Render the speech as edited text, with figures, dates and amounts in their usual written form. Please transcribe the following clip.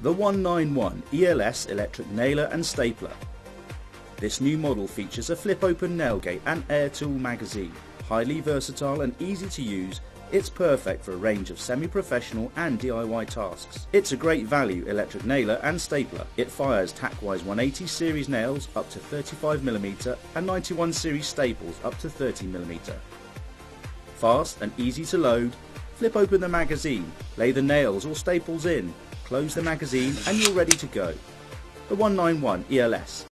The 191 ELS electric nailer and stapler. This new model features a flip-open nail gate and air tool magazine. Highly versatile and easy to use, it's perfect for a range of semi-professional and DIY tasks. It's a great value electric nailer and stapler. It fires Tacwise 180 series nails up to 35mm and 91 series staples up to 30mm. Fast and easy to load. Flip open the magazine, lay the nails or staples in, close the magazine and you're ready to go. The 191 ELS.